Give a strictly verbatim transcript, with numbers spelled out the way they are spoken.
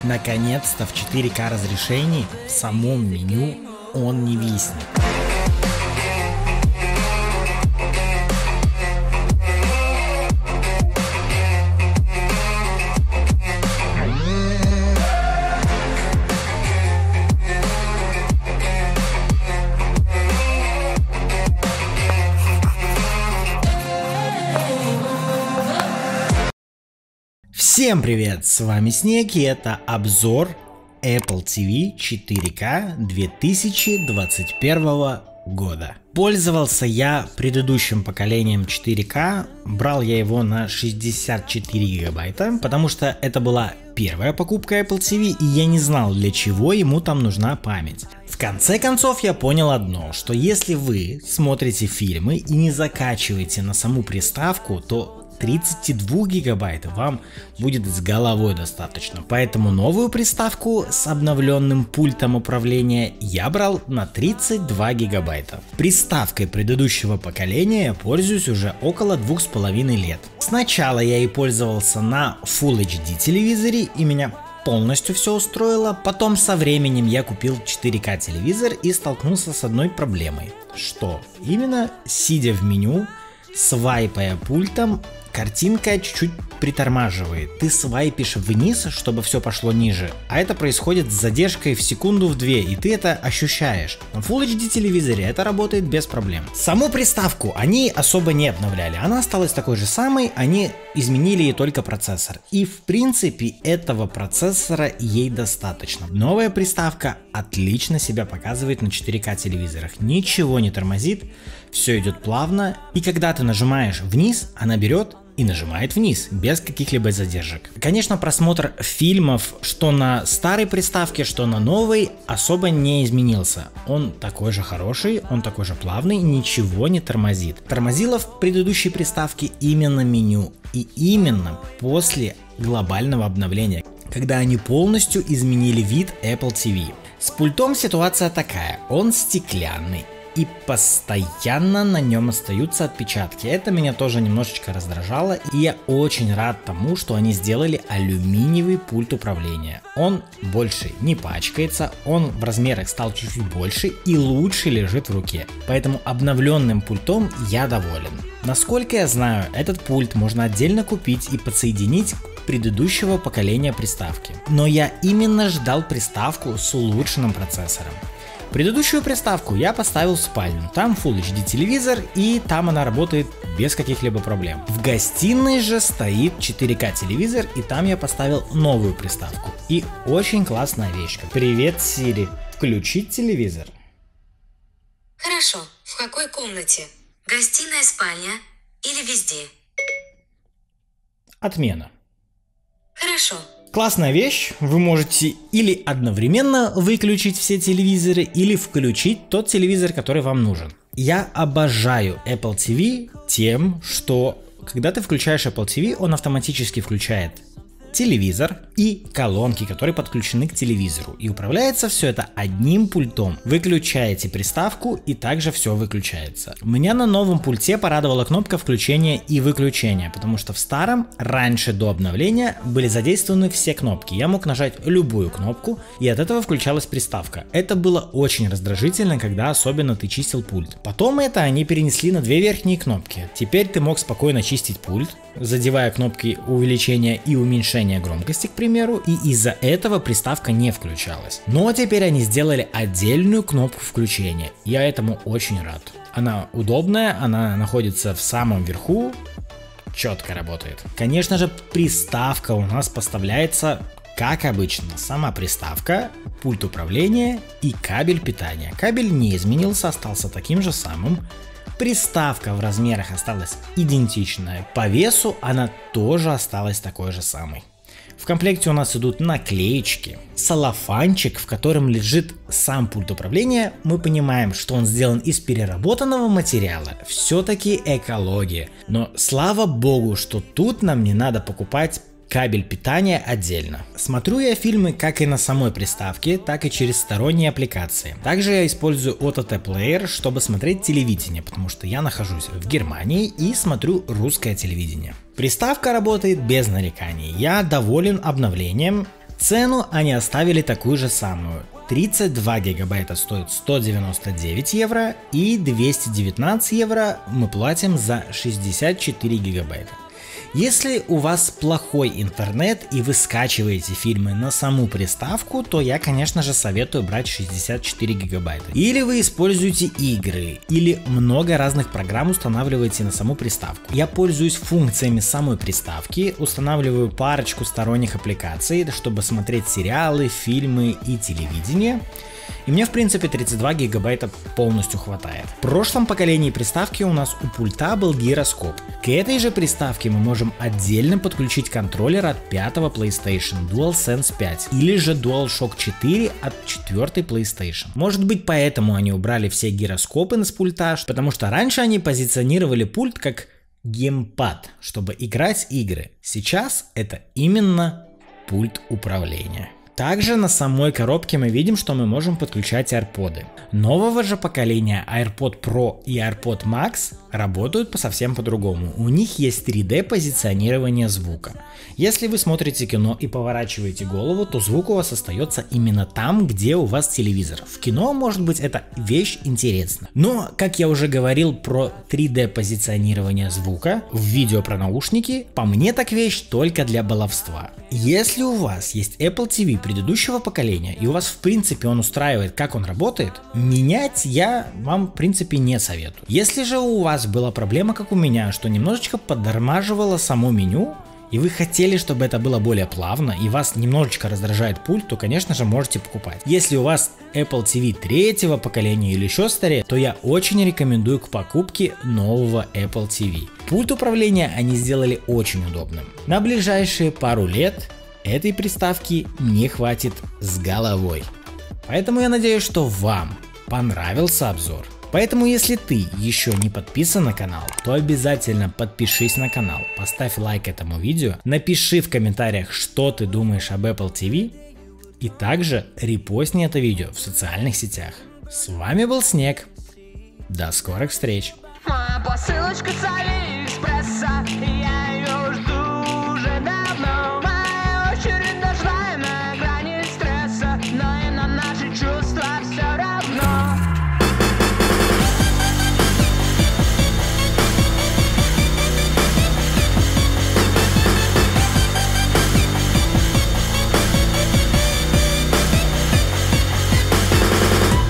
Наконец-то в четыре ка разрешении в самом меню он не виснет. Всем привет, с вами Снег, и это обзор Apple ти ви четыре ка две тысячи двадцать первого года. Пользовался я предыдущим поколением четыре ка, брал я его на шестьдесят четыре гигабайта, потому что это была первая покупка Apple ти ви, и я не знал, для чего ему там нужна память. В конце концов я понял одно, что если вы смотрите фильмы и не закачиваете на саму приставку, то тридцать два гигабайта вам будет с головой достаточно. Поэтому новую приставку с обновленным пультом управления я брал на тридцать два гигабайта. Приставкой предыдущего поколения я пользуюсь уже около двух с половиной лет. Сначала я и пользовался на Full эйч ди телевизоре, и меня полностью все устроило. Потом со временем я купил четыре ка телевизор и столкнулся с одной проблемой. Что? Именно сидя в меню, свайпая пультом, картинка чуть-чуть притормаживает. Ты свайпишь вниз, чтобы все пошло ниже, а это происходит с задержкой в секунду в две, и ты это ощущаешь. На Full эйч ди телевизоре это работает без проблем. Саму приставку они особо не обновляли, она осталась такой же самой, они изменили ей только процессор. И в принципе этого процессора ей достаточно. Новая приставка отлично себя показывает на четыре ка телевизорах, ничего не тормозит, все идет плавно, и когда ты нажимаешь вниз, она берет и нажимает вниз, без каких-либо задержек. Конечно, просмотр фильмов, что на старой приставке, что на новой, особо не изменился. Он такой же хороший, он такой же плавный, ничего не тормозит. Тормозило в предыдущей приставке именно меню, и именно после глобального обновления, когда они полностью изменили вид Apple ти ви. С пультом ситуация такая, он стеклянный, и постоянно на нем остаются отпечатки. Это меня тоже немножечко раздражало, и я очень рад тому, что они сделали алюминиевый пульт управления. Он больше не пачкается, он в размерах стал чуть-чуть больше и лучше лежит в руке. Поэтому обновленным пультом я доволен. Насколько я знаю, этот пульт можно отдельно купить и подсоединить к предыдущего поколения приставки. Но я именно ждал приставку с улучшенным процессором. Предыдущую приставку я поставил в спальню, там Full эйч ди телевизор, и там она работает без каких-либо проблем. В гостиной же стоит четыре ка телевизор, и там я поставил новую приставку. И очень классная вещка. Привет, Сири, включить телевизор. Хорошо, в какой комнате? Гостиная, спальня или везде? Отмена. Хорошо. Классная вещь, вы можете или одновременно выключить все телевизоры, или включить тот телевизор, который вам нужен. Я обожаю Apple ти ви тем, что когда ты включаешь Apple ти ви, он автоматически включает телевизор и колонки, которые подключены к телевизору, и управляется все это одним пультом. Выключаете приставку, и также все выключается. Меня на новом пульте порадовала кнопка включения и выключения, потому что в старом, раньше до обновления, были задействованы все кнопки. Я мог нажать любую кнопку, и от этого включалась приставка. Это было очень раздражительно, когда особенно ты чистил пульт. Потом это они перенесли на две верхние кнопки. Теперь ты мог спокойно чистить пульт, задевая кнопки увеличения и уменьшения громкости, к примеру, и из-за этого приставка не включалась. Но теперь они сделали отдельную кнопку включения. Я этому очень рад. Она удобная, она находится в самом верху, четко работает. Конечно же, приставка у нас поставляется как обычно. Сама приставка, пульт управления и кабель питания. Кабель не изменился, остался таким же самым. Приставка в размерах осталась идентичная, по весу она тоже осталась такой же самой. В комплекте у нас идут наклеечки, целлофанчик, в котором лежит сам пульт управления. Мы понимаем, что он сделан из переработанного материала, все-таки экология. Но слава богу, что тут нам не надо покупать кабель питания отдельно. Смотрю я фильмы как и на самой приставке, так и через сторонние аппликации. Также я использую о тэ тэ-плеер, чтобы смотреть телевидение, потому что я нахожусь в Германии и смотрю русское телевидение. Приставка работает без нареканий. Я доволен обновлением. Цену они оставили такую же самую. тридцать два гигабайта стоит сто девяносто девять евро и двести девятнадцать евро мы платим за шестьдесят четыре гигабайта. Если у вас плохой интернет и вы скачиваете фильмы на саму приставку, то я, конечно же, советую брать шестьдесят четыре гигабайта. Или вы используете игры, или много разных программ устанавливаете на саму приставку. Я пользуюсь функциями самой приставки, устанавливаю парочку сторонних аппликаций, чтобы смотреть сериалы, фильмы и телевидение. И мне в принципе тридцать два гигабайта полностью хватает. В прошлом поколении приставки у нас у пульта был гироскоп. К этой же приставке мы можем отдельно подключить контроллер от пятого PlayStation DualSense пять или же DualShock четыре от четвёртой PlayStation. Может быть, поэтому они убрали все гироскопы с пульта, потому что раньше они позиционировали пульт как геймпад, чтобы играть игры. Сейчас это именно пульт управления. Также на самой коробке мы видим, что мы можем подключать AirPods. Нового же поколения AirPod Pro и AirPod Max работают по совсем по-другому. У них есть три дэ позиционирование звука. Если вы смотрите кино и поворачиваете голову, то звук у вас остается именно там, где у вас телевизор. В кино, может быть, эта вещь интересна. Но, как я уже говорил про три дэ позиционирование звука в видео про наушники, по мне так вещь только для баловства. Если у вас есть Apple ти ви предыдущего поколения и у вас в принципе он устраивает, как он работает, менять я вам в принципе не советую. Если же у вас была проблема, как у меня, что немножечко подтормаживало само меню, и вы хотели, чтобы это было более плавно, и вас немножечко раздражает пульт, то, конечно же, можете покупать. Если у вас Apple ти ви третьего поколения или еще старее, то я очень рекомендую к покупке нового Apple ти ви. Пульт управления они сделали очень удобным. На ближайшие пару лет этой приставки не хватит с головой. Поэтому я надеюсь, что вам понравился обзор. Поэтому, если ты еще не подписан на канал, то обязательно подпишись на канал, поставь лайк этому видео, напиши в комментариях, что ты думаешь об Apple ти ви, и также репостни это видео в социальных сетях. С вами был Снег. До скорых встреч. Моя посылочка солей.